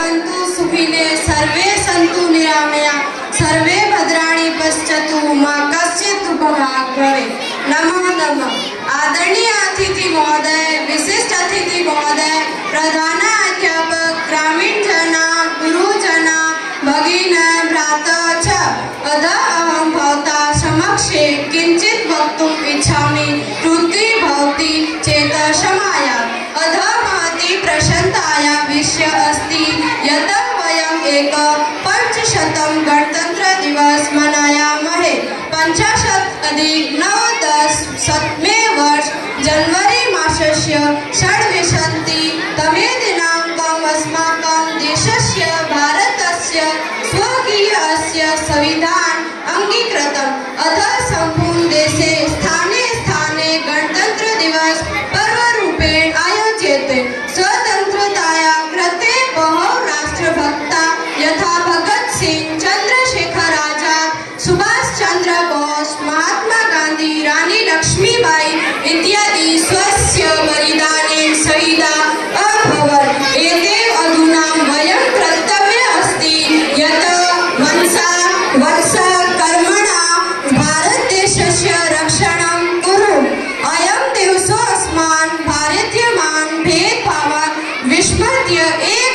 भवन्तु सुखिनः सर्वे सन्तु निरामया सर्वे भद्राणि पश्यन्तु मा कश्चित् दुःखभाग् भवेत्। नमो नमः। आदरणीय अतिथि महोदय, विशिष्ट अतिथि महोदय, प्रधान अध्यापक, ग्रामीण जना, गुरुजना, भगिनी भ्राता च अतः अहं भवता समक्षे किञ्चित् वक्तुम् इच्छामि। त्रुटि भवति चेत् क्षमायाम्। अतः महती प्रसन्नताया विषयः अस्ति यत् वयम् एक 500 गणतन्त्र दिवस मनायामहे। 50+9 वर्ष जनवरी मासस्य 26तमे दिनाङ्कम् अस्माकं देशस्य भारतस्य स्वकीयस्य संविधान अंगीकृतम्। अतः सम्पूर्ण देशे स्थाने स्थाने गणतन्त्र दिवस पर्वरूपेण आयोज्यते। स्वतन्त्रतायाः कृते बहवः राष्ट्रभक्ता यथा भगत सिंह, चन्द्रशेखर आजाद, सुभाष चन्द्र बोस, महात्मा गांधी, रानी लक्ष्मीबाई इत्यादि स्वस्य बलिदानेन शहीदाः अभवन्। एतेव अधुना वयं कर्तव्यम् अस्ति यत् मनसा वचसा कर्मणा भारतदेशस्य रक्षणं कुर्मः। अयं दिवसो अस्मान् भारतीयान् भेदभावान् विस्मृत्य